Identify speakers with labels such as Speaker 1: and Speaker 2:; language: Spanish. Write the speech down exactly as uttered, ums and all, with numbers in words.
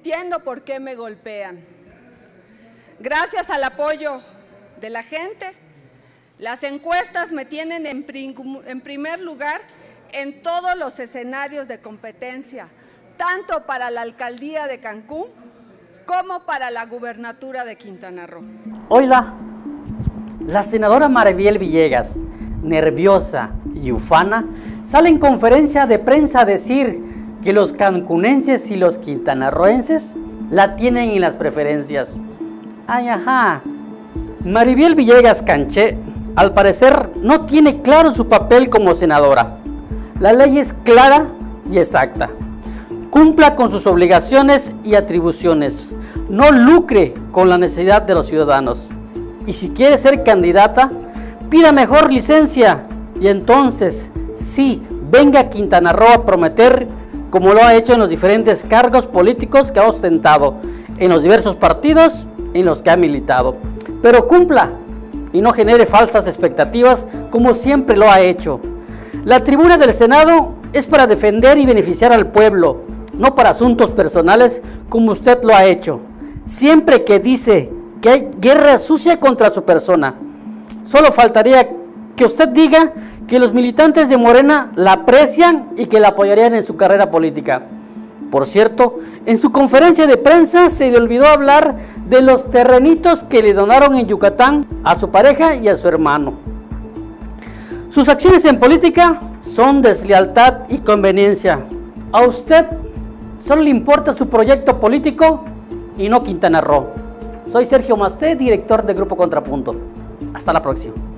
Speaker 1: entiendo por qué me golpean. Gracias al apoyo de la gente, las encuestas me tienen en, prim- en primer lugar en todos los escenarios de competencia, tanto para la alcaldía de Cancún como para la gubernatura de Quintana Roo.
Speaker 2: Oiga, la senadora Maribel Villegas, nerviosa y ufana, sale en conferencia de prensa a decir que los cancunenses y los quintanarroenses la tienen en las preferencias. Ay, ajá. Maribel Villegas Canché, al parecer, no tiene claro su papel como senadora. La ley es clara y exacta. Cumpla con sus obligaciones y atribuciones. No lucre con la necesidad de los ciudadanos. Y si quiere ser candidata, pida mejor licencia y entonces sí, venga a Quintana Roo a prometer, como lo ha hecho en los diferentes cargos políticos que ha ostentado, en los diversos partidos en los que ha militado. Pero cumpla y no genere falsas expectativas como siempre lo ha hecho. La tribuna del Senado es para defender y beneficiar al pueblo, no para asuntos personales como usted lo ha hecho. Siempre que dice que hay guerra sucia contra su persona, solo faltaría que usted diga que los militantes de Morena la aprecian y que la apoyarían en su carrera política. Por cierto, en su conferencia de prensa se le olvidó hablar de los terrenitos que le donaron en Yucatán a su pareja y a su hermano. Sus acciones en política son deslealtad y conveniencia. A usted solo le importa su proyecto político y no Quintana Roo. Soy Sergio Masté, director de Grupo Contrapunto. Hasta la próxima.